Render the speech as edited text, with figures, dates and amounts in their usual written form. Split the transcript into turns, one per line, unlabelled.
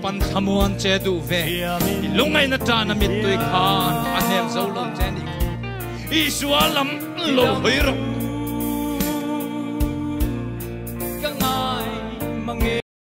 pan thamuan che du ve lungai na ta na mit tui khan anem zo lo chen i sualam lo hoi ro